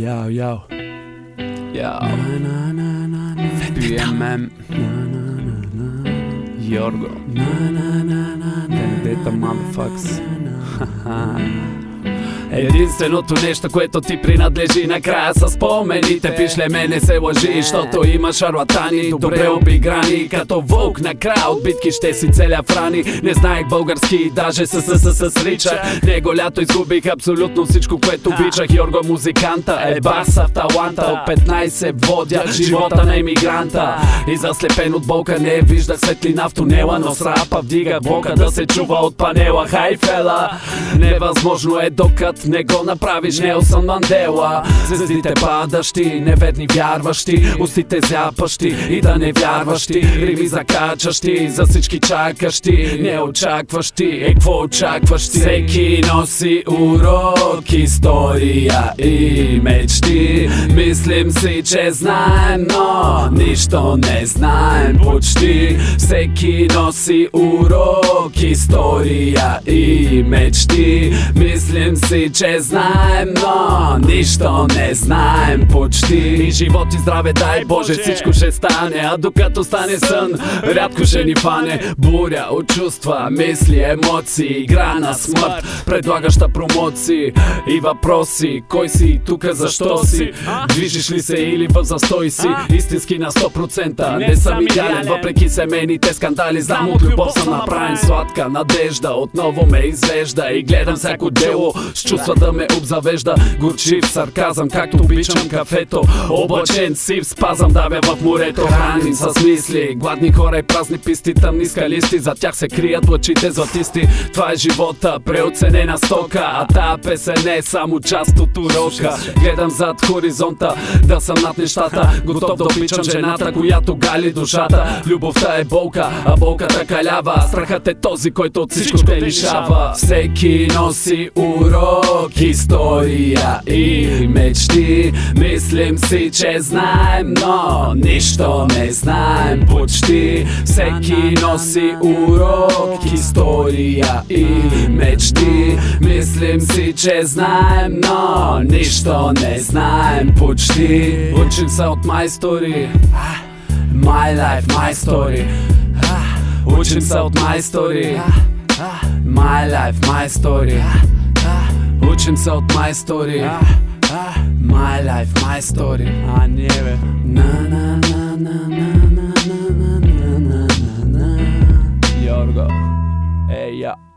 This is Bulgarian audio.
Yo. BMM Jorgo Vendetta motherfucks. Единственото нещо, което ти принадлежи накрая са спомените. Пишле мене се лъжи, защото има шарлатани добре обиграни. Като вълк накрая от битки ще си целя франи. Не знаех български и даже с рича. Него лято изгубих абсолютно всичко, което обичах. Йорго музиканта е баса в таланта. От 15 водя живота на емигранта. И заслепен от болка не вижда светлина в тунела, но с рапа вдига блока да се чува от панела. Хай фела, невъзможно е докато не го направиш, Нелсън Мандела. Звездите падащи, неверни вярващи, устите зяпащи и да не вярващи. Рими закачащи, за всички чакащи, неочакващи, какво очакващи? Всеки носи урок, история и мечти. Мислим си, че знаем, но нищо не знаем почти. Всеки носи урок, история и мечти. Мислим си, че знаем, но нищо не знаем почти. И живот и здраве, дай Боже, всичко ще стане. А докато стане сън, рядко ще ни фане буря от чувства, мисли, емоции, игра на смърт, предлагаща промоции и въпроси. Кой си тука, защо си? Движиш ли се или в застой си? Истински на 100%, не съм идеален, въпреки семейните скандали. Знам, от любов съм направен, сладка надежда отново ме извежда. И гледам всяко дело с чувства да ме обзавежда. Горчив сарказъм, както обичам кафето. Облачен сив спазъм давя в морето. Храним с мисли, гладни хора и празни писти, тъмни скалисти, за тях се крият лъчите златисти. Това е живота, преоценена стока, а тая песен не е само част от урока. Гледам зад хоризонта, да съм над нещата, готов да обичам жената, която гали душата. Любовта е болка, а болката калява. Страхът е този, който от всичко те лишава. Всеки носи урок, история и мечти. Мислим си, че знаем, но нищо не знаем почти. Всеки носи урок, история и мечти. Мислим си, че знаем, но нищо не знаем почти. Учим се от майстори, my life, my story. Учим се от майстори, my life, my story. Учим се от my story, my life, my story. А не бе. Jorgo. Ей, я.